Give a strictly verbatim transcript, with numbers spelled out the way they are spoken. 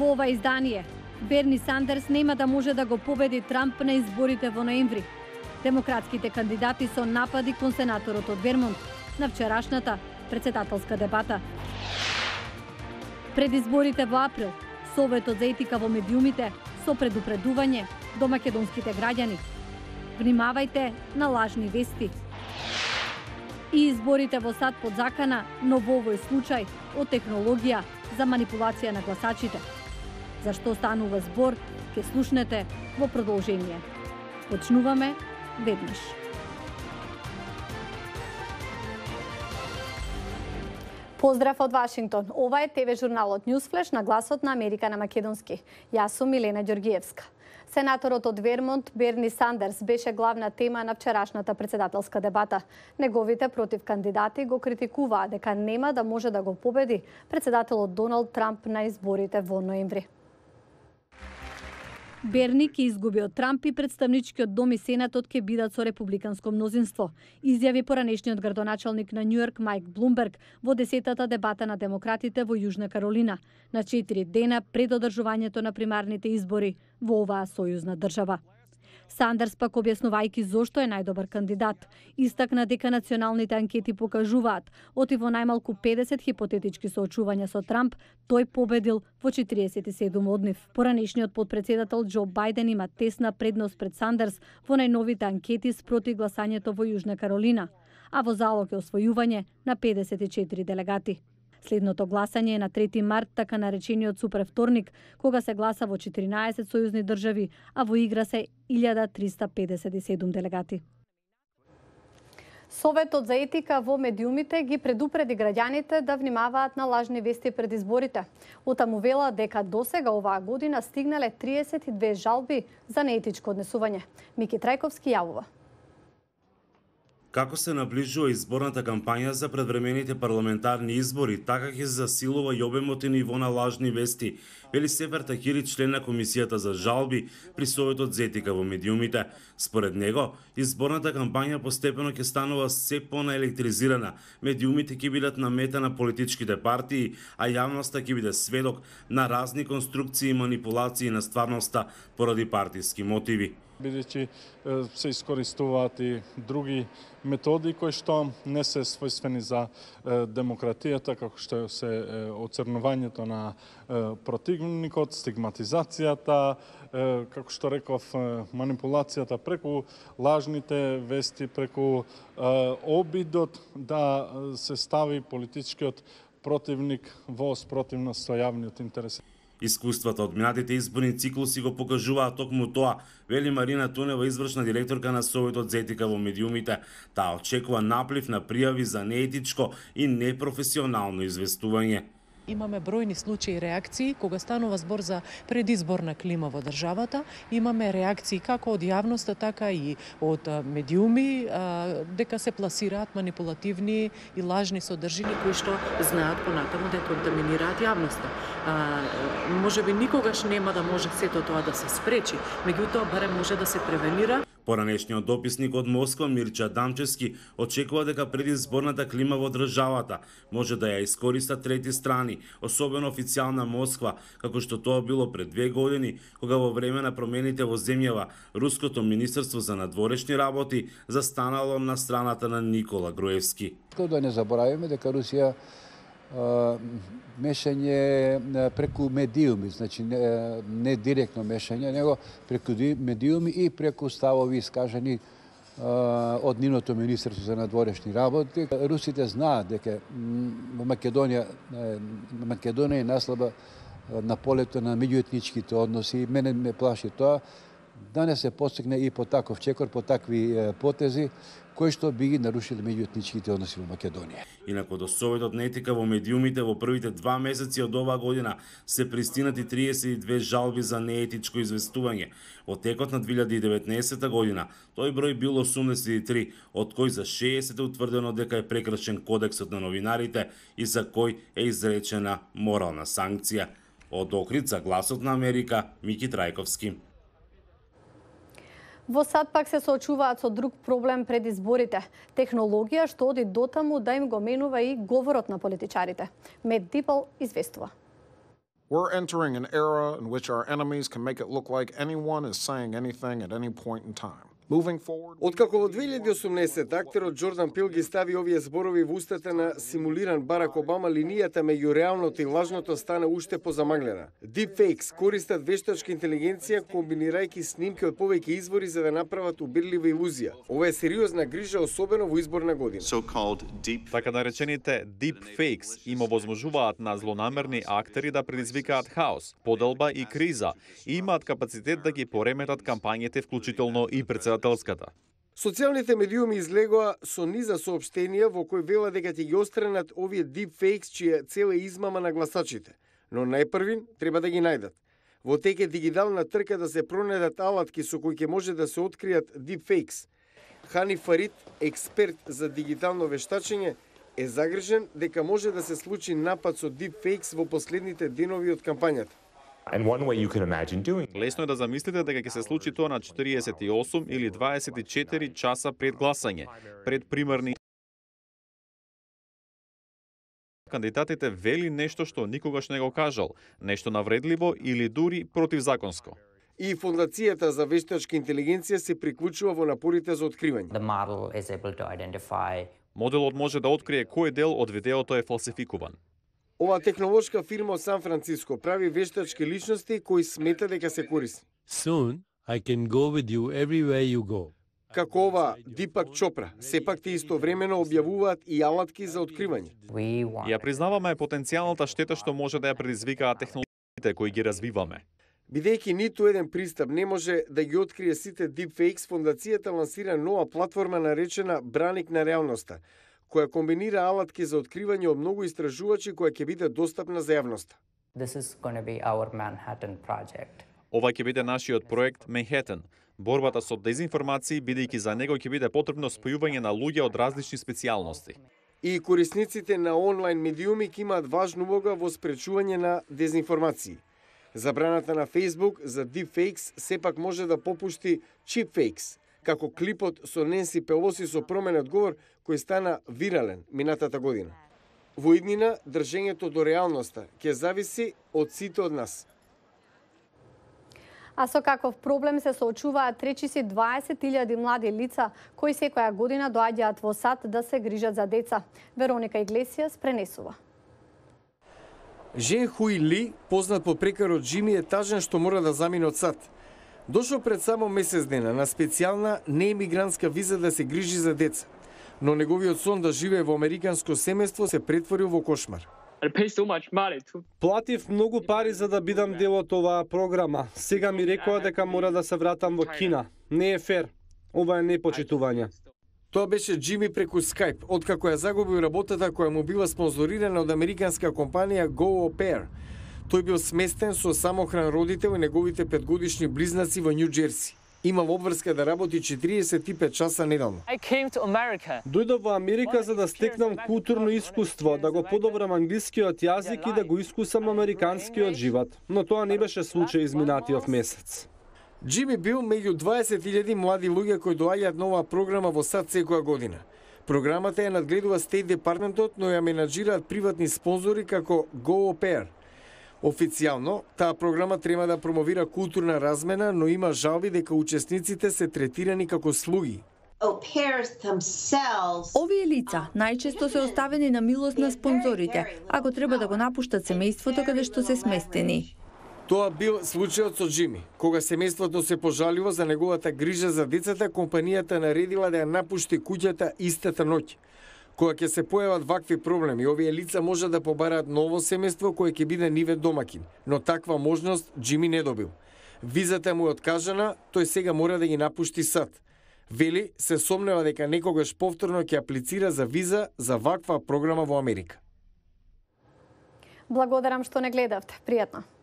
Во ова издание, Берни Сандерс нема да може да го победи Трамп на изборите во ноември. Демократските кандидати со напади кон сенаторот од Вермонт на вчерашната претседателска дебата. Пред изборите во април, Советот за етика во медиумите со предупредување до македонските граѓани. Внимавајте на лажни вести. И изборите во САД под закана, но во овој случај од технологија за манипулација на гласачите. За што станува збор, ќе слушнете во продолжение. Почнуваме веднаш. Поздрав од Вашингтон. Ова е ТВ журналот Newsflash на гласот на Америка на македонски. Јас сум Милена Ѓоргиевска. Сенаторот од Вермонт Берни Сандерс беше главна тема на вчерашната претседателска дебата. Неговите против кандидати го критикуваа дека нема да може да го победи претседателот Доналд Трамп на изборите во ноември. Берни ќе изгуби од Трамп и представничкиот дом и Сенатот ќе бидат со републиканско мнозинство, изјави поранешниот градоначалник на Њујорк Мајк Блумберг во десетата дебата на демократите во Јужна Каролина, на четири дена пред одржувањето на примарните избори во оваа сојузна држава. Сандерс пак објаснувајќи зошто е најдобар кандидат, истакна дека националните анкети покажуваат оти во најмалку педесет хипотетички соочувања со Трамп, тој победил во четириесет и седум од нив. Поранешниот потпредседател Џо Бајден има тесна предност пред Сандерс во најновите анкети спроти гласањето во Јужна Каролина, а во залог е освојување на педесет и четири делегати. Следното гласање е на трети март, така наречениот супер вторник, кога се гласа во четиринаесет сојузни држави, а во игра се илјада триста педесет и седум делегати. Советот за етика во медиумите ги предупреди граѓаните да внимаваат на лажни вести пред изборите. Отаму вела дека досега оваа година стигнале триесет и две жалби за неетичко однесување. Мики Трајковски јавува. Како се наближува изборната кампања за предвремените парламентарни избори, така ќе се засилува и обемот и ниво на лажни вести, вели Сефер Тахири, член на Комисијата за жалби при Советот за етика во медиумите. Според него, изборната кампања постепено ќе станува се понаелектризирана, медиумите ќе бидат на мета на политичките партии, а јавноста ќе биде сведок на разни конструкции и манипулации на стварноста поради партиски мотиви. Бидејќи се искористуваат и други методи кои што не се својствени за демократијата, како што се оцрнувањето на противникот, стигматизацијата, како што реков, манипулацијата преку лажните вести, преку обидот да се стави политичкиот противник во спротивност со јавниот интерес. Искуствата од минатите изборни циклуси го покажуваат токму тоа, вели Марина Тунева, извршна директорка на Советот за етика во медиумите. Таа очекува наплив на пријави за неетичко и непрофесионално известување. Имаме бројни случаи реакции кога станува збор за предизборна клима во државата. Имаме реакции како од јавноста, така и од медиуми, дека се пласираат манипулативни и лажни содржини кои што знаат понатаму да контаминираат јавноста. Може би никогаш нема да може сето тоа да се спречи, меѓутоа барем може да се превенира. Поранешниот дописник од Москва Мирча Дамчевски очекува дека предизборната клима во државата може да ја искористат трети страни, особено официјална Москва, како што тоа било пред две години, кога во време на промените во земјава Руското министерство за надворешни работи застанало на страната на Никола Груевски. Да не забораваме дека Русија мешање преку медиуми, значи не, не директно мешање, него преку медиуми и преку ставови искажани од нивното Министерство за надворешни работи. Русите знаат дека Македонија Македонија е наслаба на полето на меѓуетничките односи. Мене ме плаши тоа да не се постигне и по таков чекор, по такви потези, кои што би ги нарушили меѓуетничките односи во Македонија. Инаку до Советот на етика во медиумите во првите два месеци од оваа година се пристигнати триесет и две жалби за неетичко известување. Во текот на две илјади и деветнаесета година тој број бил осумдесет и три, од кој за шеесет е утврдено дека е прекршен кодексот на новинарите и за кој е изречена морална санкција. Од Охрид за Гласот на Америка, Мики Трајковски. Во САД пак се соочуваат со друг проблем пред изборите. Технологија што оди дотаму да им го менува и говорот на политичарите. Мет Дипл известува. We're entering an era in which our enemies can make it look like anyone is saying anything at any point in time. Moving forward, Откако во две илјади и осумнаесетта актерот Џордан Пил ги стави овие зборови во устата на симулиран Барак Обама, линијата меѓу реалното и лажното стана уште позамаглена. Deepfakes користат вештачка интелигенција комбинирајќи снимки од повеќе извори за да направат убедлива илузија. Ова е сериозна грижа, особено во изборна година. Така наречените deepfakes им овозможуваат на злонамерни актери да предизвикаат хаос, поделба и криза и имаат капацитет да ги пореметат кампањите, вклучително и председателската. Социјалните медиуми излегоа со низа соопштенија во кои велат дека ќе ги отстранат овие deepfakes чија цел е измама на гласачите, но најпрвин треба да ги најдат. Во тек е дигитална трка да се пронајдат алатки со кои ќе може да се откријат deepfakes. Хани Фарид, експерт за дигитално вештачење, е загрижен дека може да се случи напад со deepfakes во последните денови од кампањата. Лесно е да замислите дека ќе се случи тоа на четириесет и осум или дваесет и четири часа пред гласање, пред примерни. Кандидатите вели нешто што никогаш не го кажал, нешто навредливо или дури противзаконско. И Фондацијата за вештачка интелигенција се приклучува во напорите за откривање. Моделот може да открие кој дел од видеото е фалсификуван. Ова технолошка фирма од Сан Франциско прави вештачки личности кои смета дека се корисни. Soon I can go with you everywhere you go. Како ова Дипак Чопра, сепак те истовремено објавуваат и алатки за откривање. Ја признаваме потенцијалната штета што може да ја предизвикаат технологиите кои ги развиваме. Бидејќи ниту еден пристап не може да ги открие сите deepfakes, фондацијата лансира нова платформа наречена Браник на реалноста, која комбинира алатки за откривање од многу истражувачи која ќе биде достапна за јавноста. Ова ќе биде нашиот проект Манхетен. Борбата со дезинформации, бидејќи за него ќе биде потребно спојување на луѓе од различни специјалности. И корисниците на онлайн медиуми ќе имаат важна улога во спречување на дезинформации. Забраната на Facebook за deepfakes сепак може да попушти cheapfakes, како клипот со Ненси Пелоси со променет говор кој стана вирален минатата година. Во иднина, држењето до реалноста ќе зависи од сите од нас. А со каков проблем се соочуваат речиси дваесет илјади млади лица кои секоја година доаѓаат во САД да се грижат за деца? Вероника Иглесијас пренесува. Жен Хуи Ли, познат по прекарот Джими, е тажен што мора да замине од САД. Дошол пред само месец дена на специјална неемигрантска виза да се грижи за деца, но неговиот сон да живее во американско семејство се претворил во кошмар. Платив многу пари за да бидам дел од оваа програма. Сега ми рекоа дека мора да се вратам во Кина. Не е фер. Ова е непочитување. Тоа беше Джими преку Skype, откако ја загубил работата која му била спонзорирана од американска компанија Go Au Pair. Тој бил сместен со самохран родител и неговите петгодишни близнаци во Нью Џерси. Имал обврска да работи четириесет и пет часа неделно. Дојдов во Америка за да стекнам културно искуство, да го подобрам англискиот јазик и да го искусам американскиот живот. Но тоа не беше случај изминатиот месец. Джими бил меѓу дваесет илјади млади луѓе кои доаѓаат на оваа програма во САД секоја година. Програмата ја надгледува Стейт Департментот, но ја менаџираат приватни спонзори како Go Au Pair. Официјално, таа програма треба да промовира културна размена, но има жалби дека учесниците се третирани како слуги. Овие лица најчесто се оставени на милост на спонзорите, ако треба да го напуштат семејството каде што се сместени. Тоа бил случајот со Джими. Кога семејството се пожалило за неговата грижа за децата, компанијата наредила да ја напушти куќата истата ноќ. Кога ќе се појават вакви проблеми, овие лица може да побараат ново семејство кое ќе биде нивен домакин, но таква можност Джими не добил. Визата му е откажана, тој сега мора да ги напушти САД. Вели, се сомнева дека некогаш повторно ќе аплицира за виза за ваква програма во Америка. Благодарам што не гледавте. Пријатно.